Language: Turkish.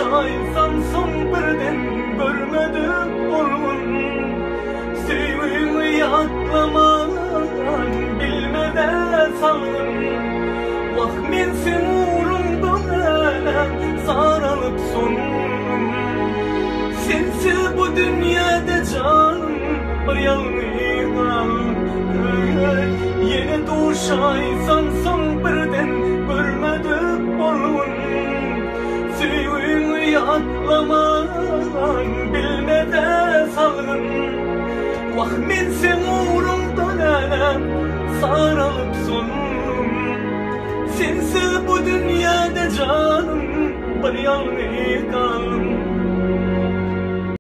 şaysam son birden görmedim olun. Sevimi atlaman bilmede salın. Vah men sen uğrundan saralıp sonum. Sensiz bu dünyada canım bir yalnız. Yine duşaysam son birden görmedim olun. Sevimi atlaman bilmede salın. Vah men sen uğrundan saralıp sonum. Sensiz bu dünyada canım bir yalnız kaldım.